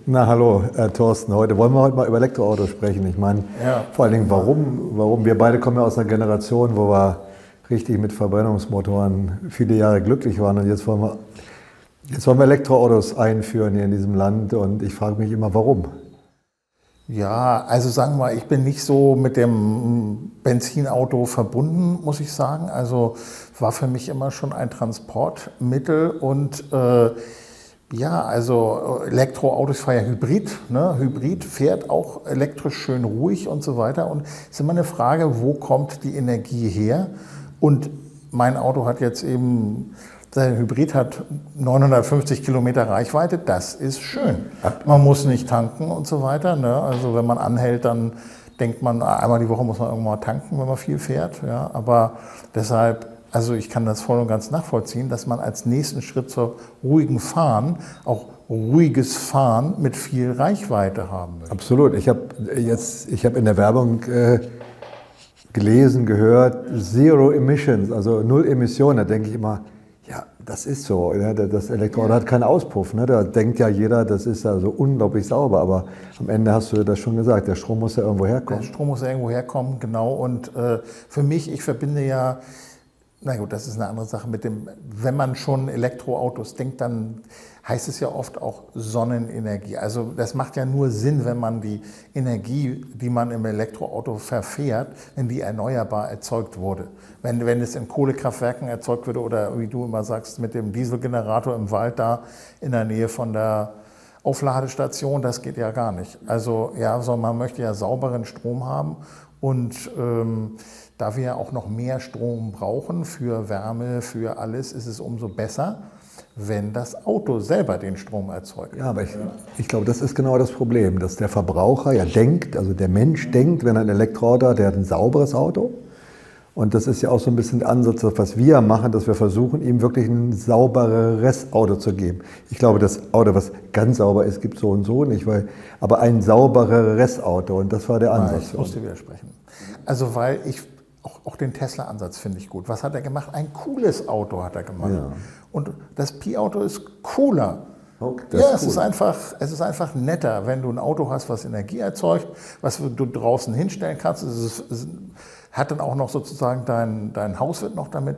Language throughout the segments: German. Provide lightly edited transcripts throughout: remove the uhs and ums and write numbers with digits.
Na hallo, Thorsten. Heute wollen wir mal über Elektroautos sprechen. Ich meine, Ja. vor allen Dingen, warum? Wir beide kommen ja aus einer Generation, wo wir richtig mit Verbrennungsmotoren viele Jahre glücklich waren. Und jetzt wollen wir Elektroautos einführen hier in diesem Land. Und ich frage mich immer, warum? Ja, also sagen wir mal, ich bin nicht so mit dem Benzinauto verbunden, muss ich sagen. Also war für mich immer schon ein Transportmittel und ja, also Elektroautos, ich fahre ja Hybrid, ne? Hybrid fährt auch elektrisch schön ruhig und so weiter. Und es ist immer eine Frage, wo kommt die Energie her? Und mein Auto hat jetzt eben, der Hybrid hat 950 Kilometer Reichweite, das ist schön. Man muss nicht tanken und so weiter, ne? Also wenn man anhält, dann denkt man, einmal die Woche muss man irgendwann mal tanken, wenn man viel fährt. Ja? Aber deshalb, also ich kann das voll und ganz nachvollziehen, dass man als nächsten Schritt zur ruhigen Fahren auch ruhiges Fahren mit viel Reichweite haben möchte. Absolut. Ich habe in der Werbung gelesen, gehört, Zero Emissions, also Null Emissionen. Da denke ich immer, ja, das ist so. Ja, das Elektroauto hat keinen Auspuff. Ne? Da denkt ja jeder, das ist ja so unglaublich sauber. Aber am Ende hast du das schon gesagt, der Strom muss ja irgendwo herkommen. Der Strom muss ja irgendwo herkommen, genau. Und für mich, ich verbinde ja, na gut, das ist eine andere Sache mit dem, wenn man schon Elektroautos denkt, dann heißt es ja oft auch Sonnenenergie. Also das macht ja nur Sinn, wenn man die Energie, die man im Elektroauto verfährt, wenn die erneuerbar erzeugt wurde. Wenn es in Kohlekraftwerken erzeugt würde oder wie du immer sagst, mit dem Dieselgenerator im Wald da in der Nähe von der Aufladestation, das geht ja gar nicht. Also ja, man möchte ja sauberen Strom haben und da wir auch noch mehr Strom brauchen für Wärme, für alles, ist es umso besser, wenn das Auto selber den Strom erzeugt. Ja, aber ich glaube, das ist genau das Problem, dass der Verbraucher ja denkt, also der Mensch denkt, wenn er ein Elektroauto hat, der hat ein sauberes Auto. Und das ist ja auch so ein bisschen der Ansatz, was wir machen, dass wir versuchen, ihm wirklich ein sauberes Auto zu geben. Ich glaube, das Auto, was ganz sauber ist, gibt es so und so nicht, aber ein saubereres Auto. Und das war der Ansatz. Ich musste widersprechen. Also weil ich auch den Tesla-Ansatz finde ich gut. Was hat er gemacht? Ein cooles Auto hat er gemacht. Ja. Und das Pi-Auto ist cooler. Okay, ja, es ist einfach netter, wenn du ein Auto hast, was Energie erzeugt, was du draußen hinstellen kannst. Es hat dann auch noch sozusagen, dein Haus wird noch damit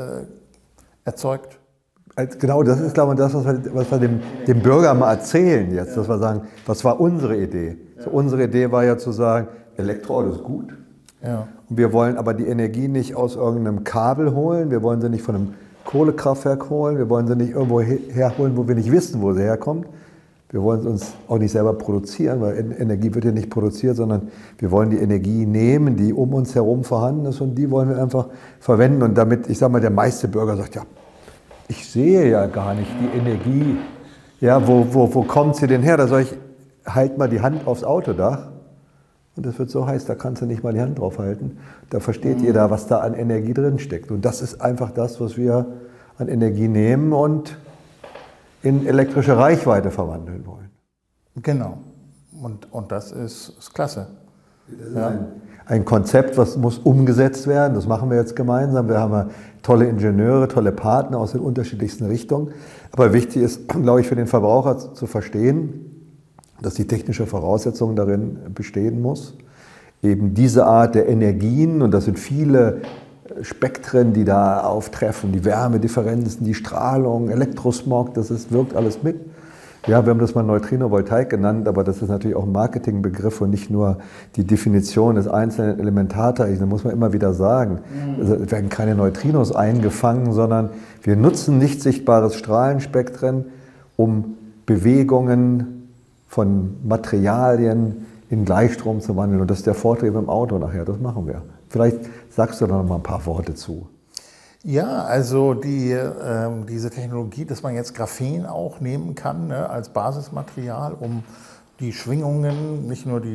erzeugt. Genau, das ist, glaube ich, das, was wir dem Bürger mal erzählen jetzt, dass wir sagen, was war unsere Idee? So, unsere Idee war ja zu sagen, Elektroauto ist gut. Ja. Und wir wollen aber die Energie nicht aus irgendeinem Kabel holen, wir wollen sie nicht von einem Kohlekraftwerk holen, wir wollen sie nicht irgendwo herholen, wo wir nicht wissen, wo sie herkommt. Wir wollen es uns auch nicht selber produzieren, weil Energie wird ja nicht produziert, sondern wir wollen die Energie nehmen, die um uns herum vorhanden ist und die wollen wir einfach verwenden. Und damit, ich sage mal, der meiste Bürger sagt, ja, ich sehe ja gar nicht die Energie. Ja, wo kommt sie denn her? Da sage ich, halt mal die Hand aufs Autodach. Und das wird so heiß, da kannst du nicht mal die Hand drauf halten. Da versteht jeder, was da an Energie drin steckt. Und das ist einfach das, was wir an Energie nehmen und in elektrische Reichweite verwandeln wollen. Genau. Und das ist klasse. Das ist ein Konzept, was muss umgesetzt werden. Das machen wir jetzt gemeinsam. Wir haben tolle Ingenieure, tolle Partner aus den unterschiedlichsten Richtungen. Aber wichtig ist, glaube ich, für den Verbraucher zu verstehen, dass die technische Voraussetzung darin bestehen muss. Eben diese Art der Energien, und das sind viele Spektren, die da auftreffen, die Wärmedifferenzen, die Strahlung, Elektrosmog, wirkt alles mit. Ja, wir haben das mal Neutrino-Voltaik genannt, aber das ist natürlich auch ein Marketingbegriff und nicht nur die Definition des einzelnen Elementarteilchens. Da muss man immer wieder sagen, es werden keine Neutrinos eingefangen, sondern wir nutzen nicht sichtbares Strahlenspektren, um Bewegungen von Materialien in Gleichstrom zu wandeln. Und das ist der Vorteil beim Auto nachher, das machen wir. Vielleicht sagst du da noch mal ein paar Worte zu. Ja, also diese Technologie, dass man jetzt Graphen auch nehmen kann, ne, als Basismaterial, um die Schwingungen, nicht nur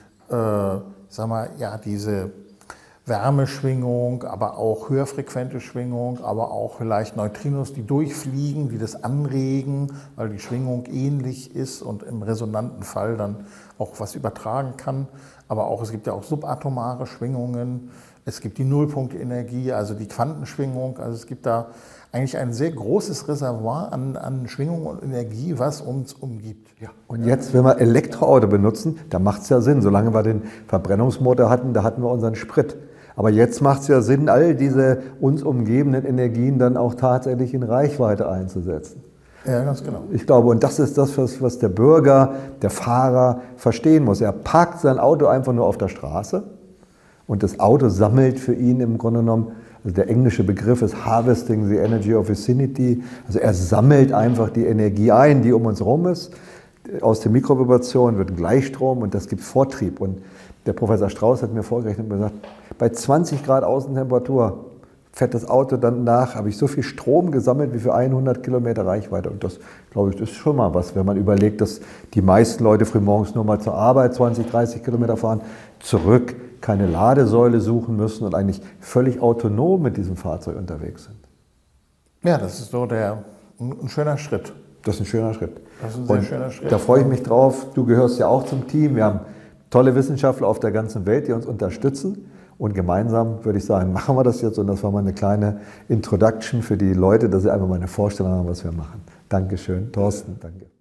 diese Wärmeschwingung, aber auch höherfrequente Schwingung, aber auch vielleicht Neutrinos, die durchfliegen, die das anregen, weil die Schwingung ähnlich ist und im resonanten Fall dann auch was übertragen kann. Aber auch, es gibt ja auch subatomare Schwingungen. es gibt die Nullpunktenergie, also die Quantenschwingung. Also es gibt da eigentlich ein sehr großes Reservoir an Schwingung und Energie, was uns umgibt. Ja. Und jetzt, wenn wir Elektroauto benutzen, da macht es ja Sinn. Solange wir den Verbrennungsmotor hatten, da hatten wir unseren Sprit. Aber jetzt macht es ja Sinn, all diese uns umgebenden Energien dann auch tatsächlich in Reichweite einzusetzen. Ja, ganz genau. Ich glaube, und das ist das, was der Bürger, der Fahrer verstehen muss. Er parkt sein Auto einfach nur auf der Straße und das Auto sammelt für ihn im Grunde genommen, also der englische Begriff ist Harvesting the Energy of Vicinity. Also er sammelt einfach die Energie ein, die um uns herum ist. Aus der Mikrovibration wird ein Gleichstrom und das gibt Vortrieb. Und der Professor Strauß hat mir vorgerechnet und gesagt, bei 20 Grad Außentemperatur fährt das Auto dann nach, habe ich so viel Strom gesammelt wie für 100 Kilometer Reichweite. Und das, glaube ich, ist schon mal was, wenn man überlegt, dass die meisten Leute frühmorgens nur mal zur Arbeit 20, 30 Kilometer fahren, zurück, keine Ladesäule suchen müssen und eigentlich völlig autonom mit diesem Fahrzeug unterwegs sind. Ja, das ist so ein schöner Schritt. Das ist ein schöner Schritt. Das ist ein sehr schöner Schritt. Da freue ich mich drauf. Du gehörst ja auch zum Team. Wir haben tolle Wissenschaftler auf der ganzen Welt, die uns unterstützen. Und gemeinsam würde ich sagen, machen wir das jetzt. Und das war mal eine kleine Introduction für die Leute, dass sie einfach mal eine Vorstellung haben, was wir machen. Dankeschön, Thorsten. Danke.